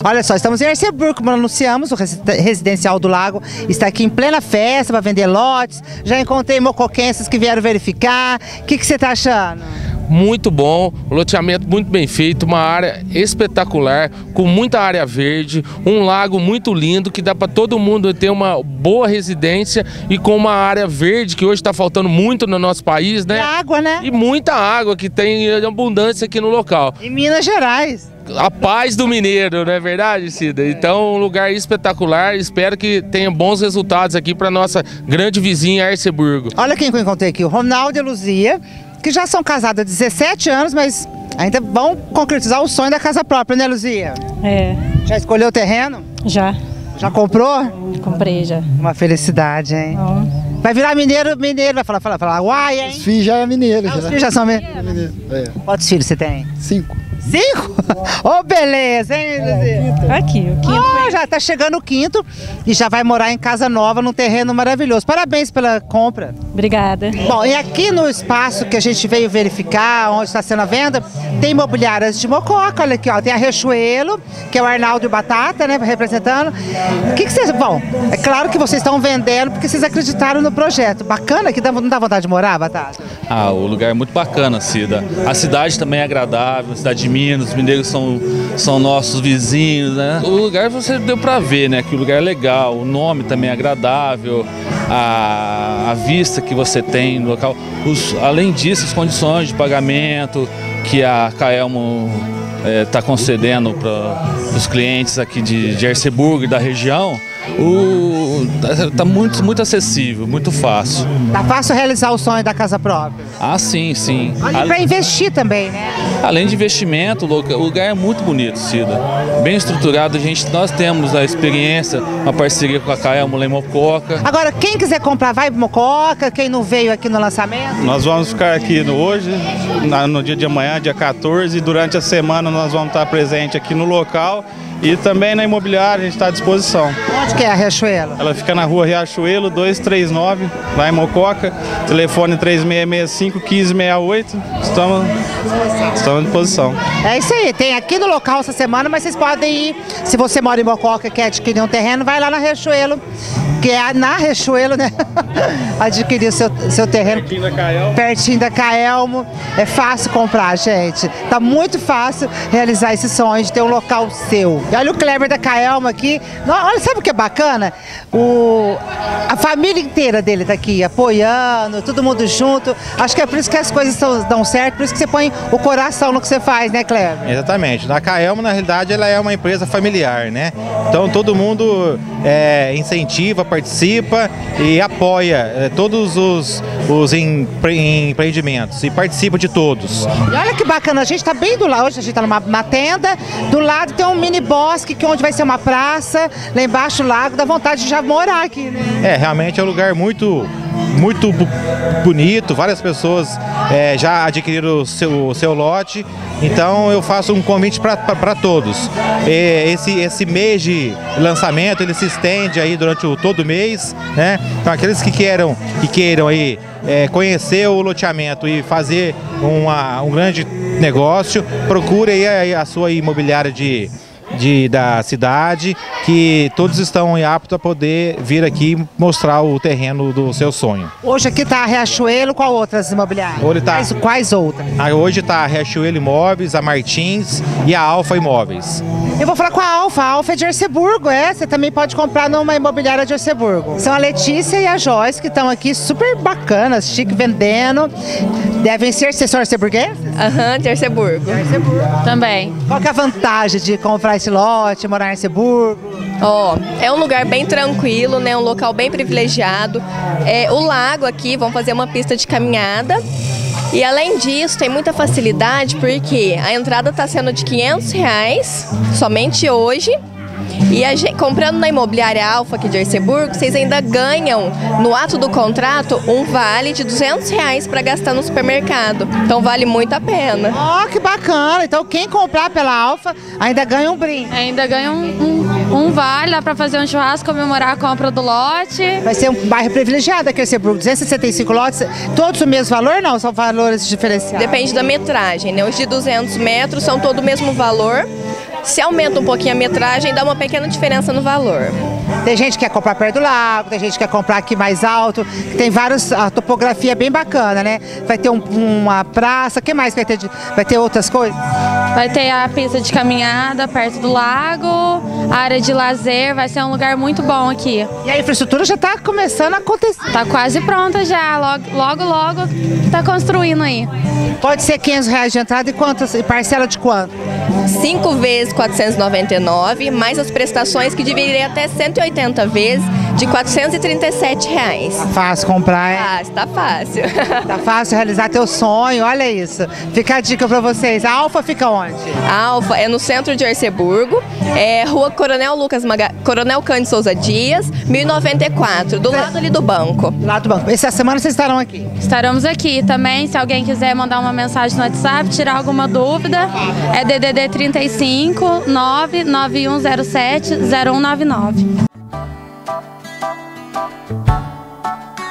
Olha só, estamos em Arceburgo, como anunciamos, o Residencial do Lago está aqui em plena festa para vender lotes. Já encontrei mocoquenses que vieram verificar. O que você está achando? Muito bom, loteamento muito bem feito, uma área espetacular, com muita área verde, um lago muito lindo que dá para todo mundo ter uma boa residência e com uma área verde que hoje está faltando muito no nosso país, né? E água, né? E muita água que tem abundância aqui no local. Em Minas Gerais. A paz do mineiro, não é verdade, Cida? Então, um lugar espetacular, espero que tenha bons resultados aqui para nossa grande vizinha Arceburgo. Olha quem eu encontrei aqui, o Ronaldo e a Luzia, que já são casados há 17 anos, mas ainda vão concretizar o sonho da casa própria, né, Luzia? É. Já escolheu o terreno? Já. Já comprou? Comprei já. Uma felicidade, hein? Vai virar mineiro, vai falar uai, hein? Os filhos já é mineiro. Os filhos já são mineiros. É. Quantos filhos você tem? 5. 5? Ô, beleza, hein, Luzia? Aqui, o quinto. Já tá chegando o quinto e já vai morar em casa nova, num terreno maravilhoso. Parabéns pela compra. Obrigada. Bom, e aqui no espaço que a gente veio verificar, onde está sendo a venda, tem imobiliárias de Mococa, olha aqui, ó, tem a Riachuelo, que é o Arnaldo e o Batata, né, representando. O que vocês... Bom, é claro que vocês estão vendendo porque vocês acreditaram no projeto. Bacana, que não dá vontade de morar, Batata? Ah, o lugar é muito bacana, Cida. A cidade também é agradável, a cidade de Minas, os mineiros são nossos vizinhos, né? O lugar você deu pra ver, né, que o lugar é legal, o nome também é agradável, a vista que você tem no local. Além disso, as condições de pagamento que a Caelmo está concedendo para os clientes aqui de Arceburgo e da região, tá muito acessível, muito fácil. Tá fácil realizar o sonho da casa própria? Ah, sim. E para investir também, né? Além de investimento, o lugar é muito bonito, Cida. Bem estruturado, nós temos a experiência, uma parceria com a Caelmo lá em Mococa. Agora, quem quiser comprar, vai para Mococa, quem não veio aqui no lançamento? Nós vamos ficar aqui hoje, no dia de amanhã, dia 14, e durante a semana nós vamos estar presentes aqui no local. E também na imobiliária a gente está à disposição. Onde que é a Riachuelo? Ela fica na rua Riachuelo 239, lá em Mococa, telefone 3665-1568, estamos à disposição. É isso aí, tem aqui no local essa semana, mas vocês podem ir, se você mora em Mococa e quer adquirir um terreno, vai lá na Riachuelo, que é na Riachuelo, né? Adquirir o seu terreno. Pertinho da Caelmo. É fácil comprar, gente. Tá muito fácil realizar esse sonho de ter um local seu. E olha o Kleber da Caelmo aqui. Olha, sabe o que é bacana? A família inteira dele tá aqui, apoiando, todo mundo junto. Acho que é por isso que as coisas dão certo, por isso que você põe o coração no que você faz, né, Kleber? Exatamente. A Caelmo, na realidade, ela é uma empresa familiar, né? Então todo mundo incentiva, participa e apoia todos os empreendimentos e participa de todos. E olha que bacana, a gente está bem do lado, hoje a gente está numa tenda, do lado tem um mini bosque, onde vai ser uma praça, lá embaixo o lago, dá vontade de já morar aqui, né? Realmente é um lugar muito bonito, várias pessoas já adquiriram o seu lote, então eu faço um convite para todos. Esse mês de lançamento, ele se estende aí durante todo o mês, né? Então aqueles que queiram aí conhecer o loteamento e fazer um grande negócio, procure aí a sua imobiliária da cidade, que todos estão aptos a poder vir aqui mostrar o terreno do seu sonho. Hoje aqui está a Riachuelo, qual outras imobiliárias? Quais outras? Hoje está a Riachuelo Imóveis, a Martins e a Alfa Imóveis. Eu vou falar com a Alfa é de Arceburgo, você também pode comprar numa imobiliária de Arceburgo. São a Letícia e a Joyce, que estão aqui super bacanas, chique, vendendo. Devem ser, vocês são arceburguenses? De Arceburgo. Também. Qual que é a vantagem de comprar esse lote, morar em Arceburgo? É um lugar bem tranquilo, né? Um local bem privilegiado. O lago aqui, vamos fazer uma pista de caminhada. E além disso, tem muita facilidade porque a entrada está sendo de R$500 somente hoje. E comprando na imobiliária Alfa aqui de Arceburgo, vocês ainda ganham, no ato do contrato, um vale de R$200 para gastar no supermercado. Então vale muito a pena. Que bacana! Então quem comprar pela Alfa ainda ganha um brinde. Ainda ganha um vale, dá para fazer um churrasco, comemorar a compra do lote. Vai ser um bairro privilegiado aqui em Arceburgo, 265 lotes, todos o mesmo valor? Não, são valores diferenciados? Depende da metragem, né? Os de 200 metros são todo o mesmo valor. Se aumenta um pouquinho a metragem, dá uma pequena diferença no valor. Tem gente que quer comprar perto do lago, tem gente que quer comprar aqui mais alto, tem vários, a topografia é bem bacana, né? Vai ter uma praça, o que mais vai ter? Vai ter outras coisas? Vai ter a pista de caminhada perto do lago, a área de lazer, vai ser um lugar muito bom aqui. E a infraestrutura já está começando a acontecer. Tá quase pronta já, logo tá construindo aí. Pode ser R$500 de entrada e parcela de quanto? 5 vezes 499, mais as prestações que dividirei até 180 vezes de R$437. Fácil comprar, é? Fácil, tá fácil. Tá fácil realizar teu sonho, olha isso. Fica a dica pra vocês. A Alfa fica onde? A Alfa é no centro de Arceburgo, Rua Coronel Cândido Souza Dias, 1094, do lado ali do banco. Do lado do banco. Essa semana vocês estarão aqui? Estaremos aqui também, se alguém quiser mandar uma mensagem no WhatsApp, tirar alguma dúvida, é DDD 35 99107 0199.